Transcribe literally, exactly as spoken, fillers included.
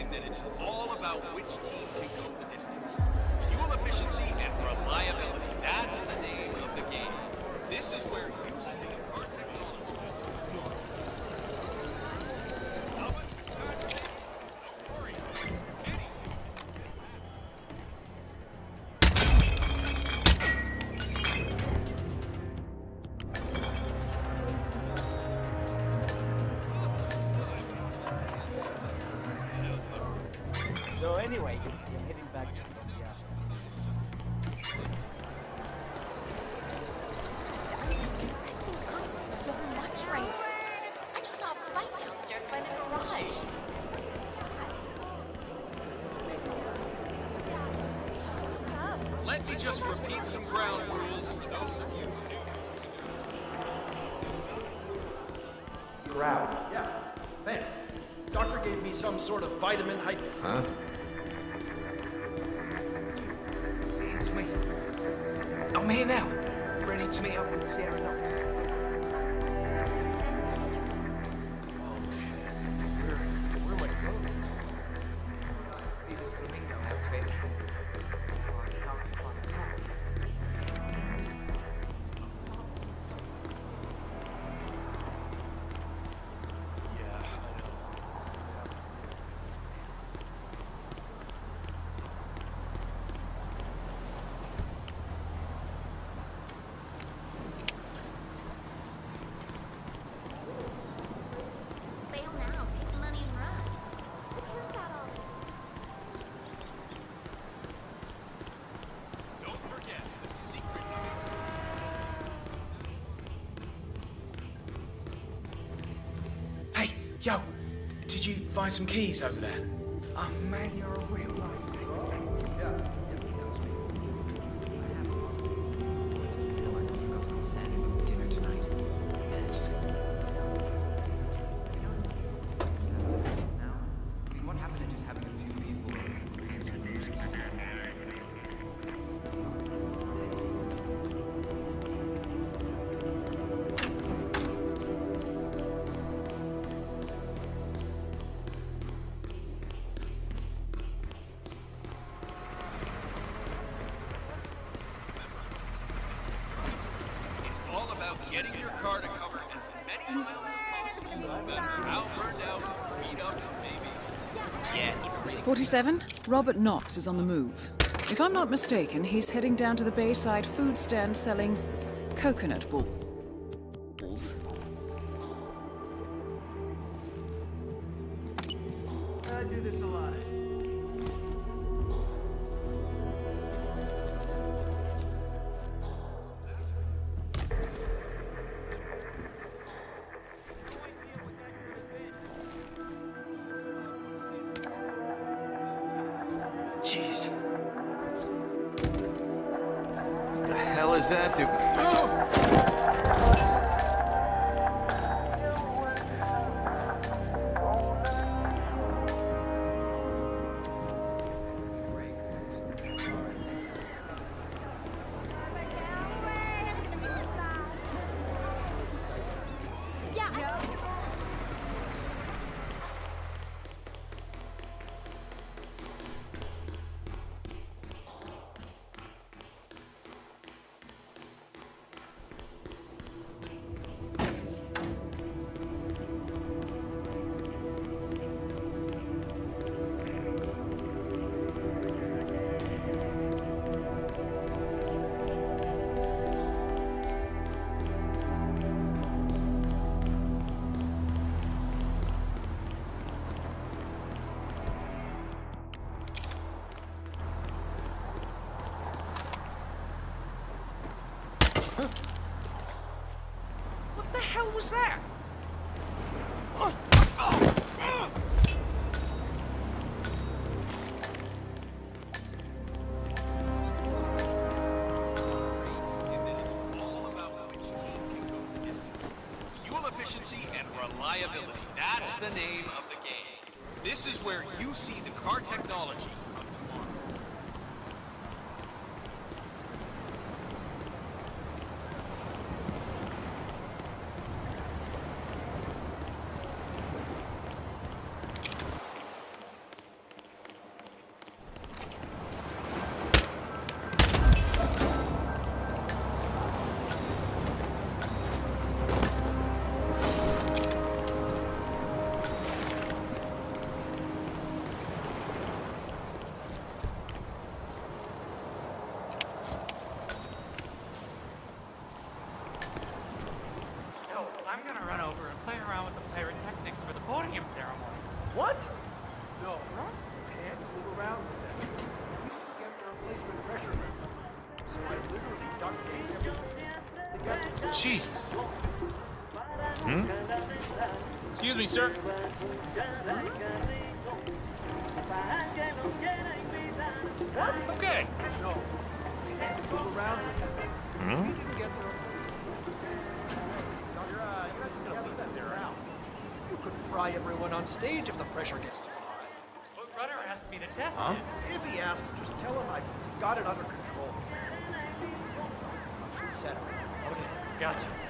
that it's all about which team can go the distance. Fuel efficiency and reliability, that's the name of the game. This is where you see the car technology. Don't worry, Eddie. So anyway, you're heading back to Santiago. So much right now. I just saw a fight downstairs by the garage. Let me just repeat some ground rules for those of you who do. Crowd. Yeah, thanks. Doctor gave me some sort of vitamin hype. Huh? It's me. I'm here now, ready to meet up with Sierra Knox. Where, where am I going? See this flamingo outfit? Oh, I can't find a cat. Yeah, I know. Bail now, take the money and run. Who's got all Don't forget the secret. Hey, yo, did you find some keys over there? Oh man, you're a real nice. Dinner tonight. Yeah, just What happened to just having a few people and some music? It's all about getting your car to cover as many miles as possible. No matter how burned out, beat up, maybe. Yeah, keep it reading. forty-seven, Robert Knox is on the move. If I'm not mistaken, he's heading down to the Bayside food stand selling coconut balls. I do this a lot. Jeez. What the hell is that, dude? Oh! What the hell was that? And then it's all about which team can go the distance. Fuel efficiency and reliability, that's the name of the game. This is where you see the car technology of tomorrow. I'm gonna run over and play around with the pyrotechnics for the podium ceremony. What? No, you can't move around with that. You get the replacement pressure member. So I literally duct taped everything. They got Jeez. Hmm? Excuse me, sir. Okay. No, you can't move around with that. Hmm? You didn't get the You're, uh, you're just gonna leave that there out. You could fry everyone on stage if the pressure gets too high. But Rudder asked me to test Huh? it. If he asks, just tell him I got it under control. Set up. Okay. Gotcha.